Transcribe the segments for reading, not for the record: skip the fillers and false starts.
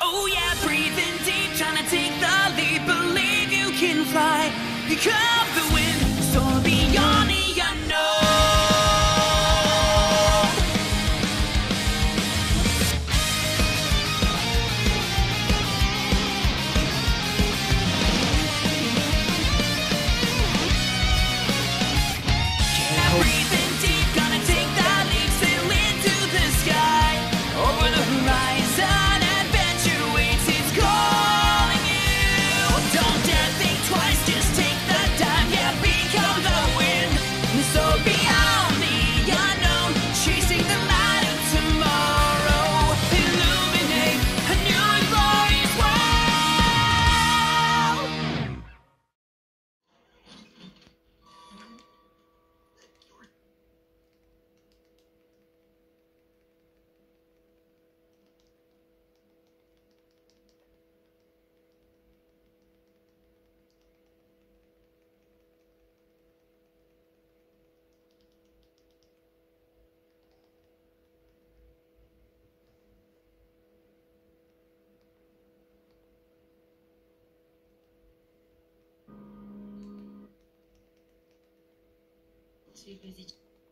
Oh yeah, breathing deep, trying to take the leap. Believe you can fly. Become the wind, soar beyond the unknown. Breathing deep, gonna take that leap, sail into the sky. Over the horizon, adventure waits, it's calling you. Don't dare think twice, just take the dive, yeah, become the wind. And so beyond the unknown, chasing the light of tomorrow. Illuminate a new and glorious world. Too busy.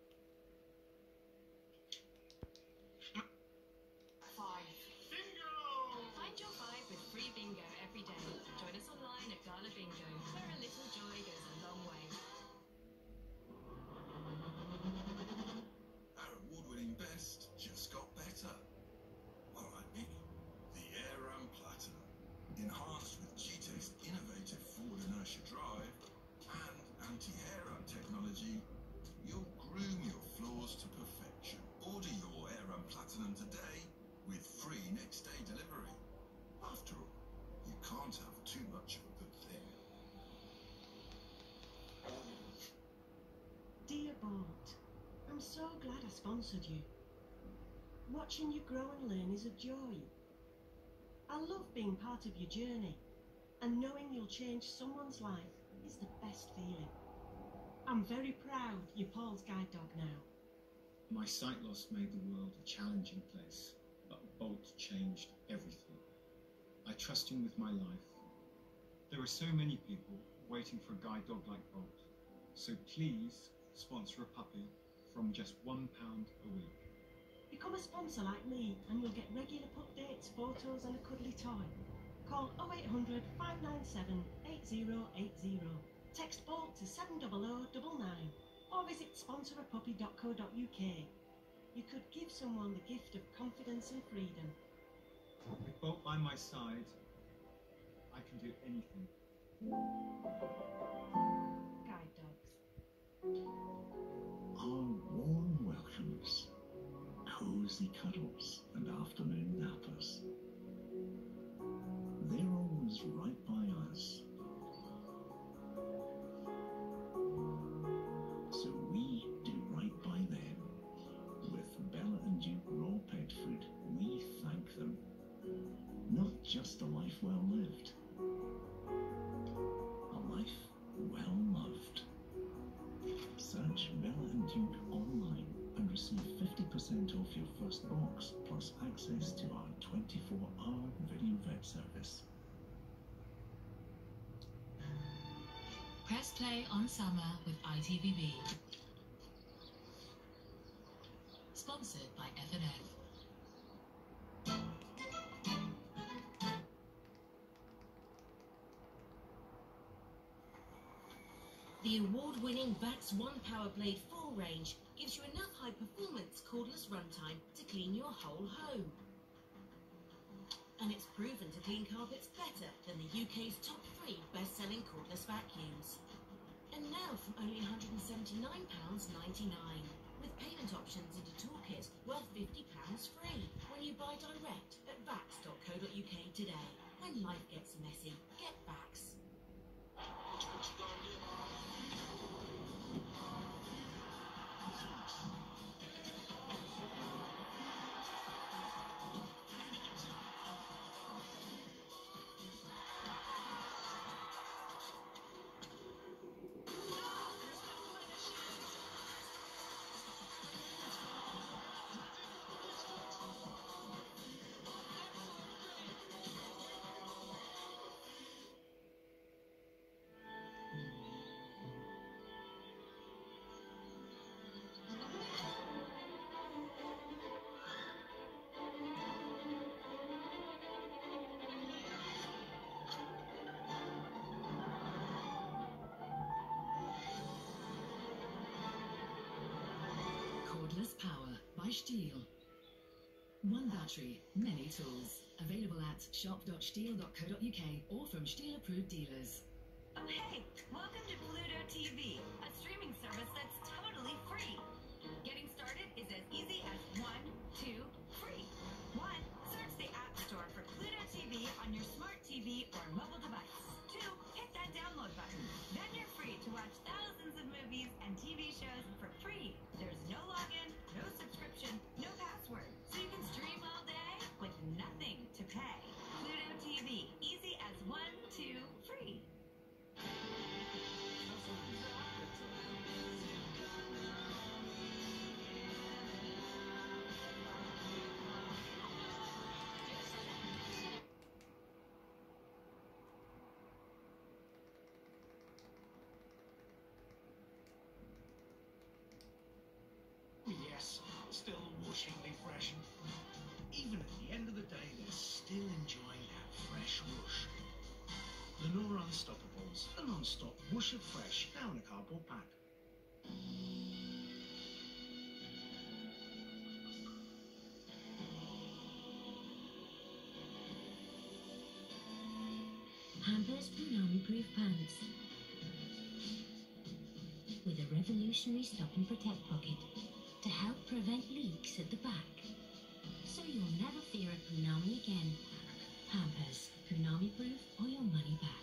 Five. Bingo! Find your five with free bingo every day. Join us online at Gala Bingo, where a little joy goes a long way. Our award-winning best just got better. Well, I mean, the Aram Platinum, enhanced with GTEC's innovative forward inertia drive and anti-hair-up technology, you'll groom your floors to perfection. Order your Aram Platinum today with free next-day delivery. After all, you can't have too much of a good thing. Dear Bolt, I'm so glad I sponsored you. Watching you grow and learn is a joy. I love being part of your journey, and knowing you'll change someone's life is the best feeling. I'm very proud you're Paul's guide dog now. My sight loss made the world a challenging place, but Bolt changed everything. I trust him with my life. There are so many people waiting for a guide dog like Bolt, so please sponsor a puppy from just £1 a week. Become a sponsor like me, and you'll get regular updates, photos, and a cuddly toy. Call 0800 597 8080. Text Bolt to 70099 or visit sponsораpuppy.co.uk. You could give someone the gift of confidence and freedom. With Bolt by my side, I can do anything. Guide dogs. Our warm welcomes, cozy cuddles and afternoon nappers. They're always right by us. So we do right by them. With Bella and Duke raw pet food, we thank them. Not just a life well lived, a life well loved. Search Bella and Duke online and receive 50% off your first box, plus access to our 24-hour video vet service. Press play on summer with ITVB. Sponsored by F&F. The award-winning VAX One Power Blade full range gives you enough high-performance cordless runtime to clean your whole home. And it's proven to clean carpets better than the UK's top 3 best-selling cordless vacuums. And now from only £179.99, with payment options and a toolkit worth £50 free when you buy direct at vax.co.uk today. When life gets messy, get Vax. Cordless Power by Stihl. One battery, many tools. Available at shop.stihl.co.uk or from Stihl approved dealers. Oh hey, welcome to Pluto TV, a streaming service that's totally free. Getting started is as easy as 1, 2, free. 1. Search the App Store for Pluto TV on your smart TV or mobile device. 2. Hit that download button. Then you're free to watch thousands of movies and TV shows for free. There's no login, no subscription, no password, so you can stream all day with nothing to pay. Pluto TV, easy as 1, 2, free. Yes, still whooshingly fresh. Even at the end of the day, they're still enjoying that fresh whoosh. Lenora Unstoppables, a non-stop whoosh of fresh, now in a cardboard pack. Pampers Tsunami Proof Pants. With a revolutionary stop and protect pocket to help prevent leaks at the back. So you'll never fear a Tsunami again. Pampers, Tsunami Proof or your money back.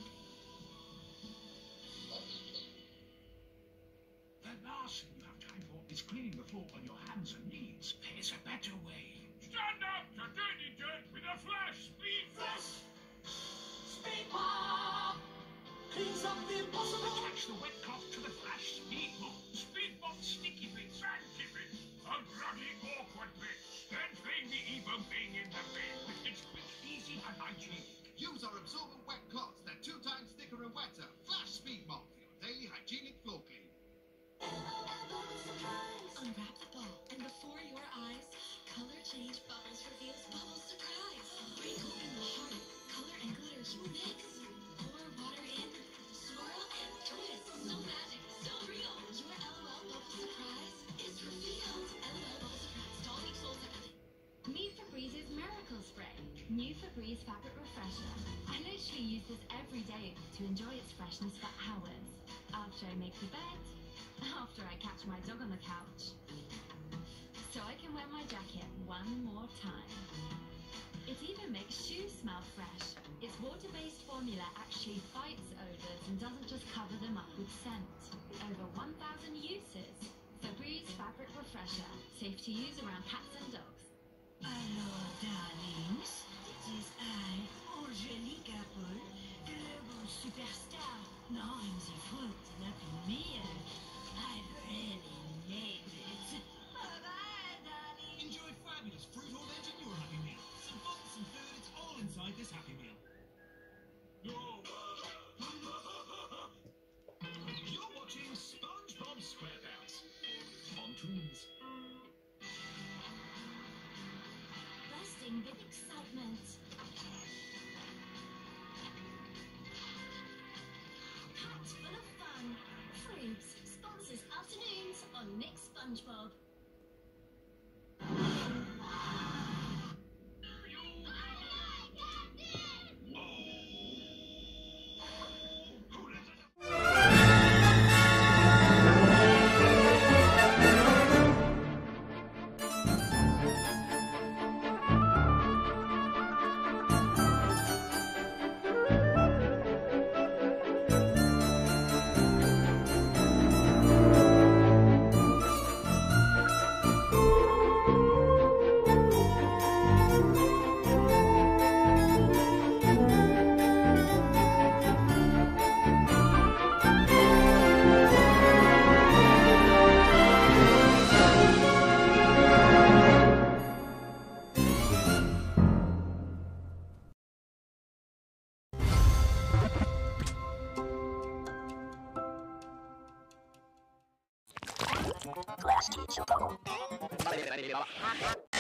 The last thing you have time for is cleaning the floor on your hands and knees. There's a better way. Stand up to dirty dirt with a Flash Speed Mop! Speed Mop cleans up the impossible. Attach the wet cloth to the Flash Speed Mop. Speed Mop sticky bits and bits, unruddy awkward bits, then fling the evil thing in the bin. It's quick, easy and hygienic. Use our absorbent wet cloths. They're 2 times thicker and wetter. Flash Speed Mop for your daily hygienic floor clean. Unwrap the ball, and before your eyes, Color Change Bubbles reveals Bubble Surprise. Sprinkle in the heart, color and glitter you mix. Pour water in, swirl and twist. So magic, so real. Your LOL Bubble Surprise is revealed. LOL Bubble Surprise, tonic soul separately. New Febreze Miracle Spray. New Febreze Fabric Refresher. I literally use this every day to enjoy its freshness for hours. After I make the bed, after I catch my dog on the couch. So I can wear my jacket one more time. It even makes shoes smell fresh. Its water-based formula actually fights odors and doesn't just cover them up with scent. Over 1,000 uses. Febreze Fabric Refresher. Safe to use around cats and dogs. Hello, darlings. It is I, Angelique Apple, global superstar. Now in the front and Happy Meal. I really nailed it. Bye-bye, darling. Enjoy fabulous fruit orange in your Happy Meal. Some fun, some food, it's all inside this Happy Meal. You're watching SpongeBob SquarePants on Toons. Bursting with excitement. Packed full of fun. Fruits sponsors afternoons on Nick SpongeBob. Glass teeth,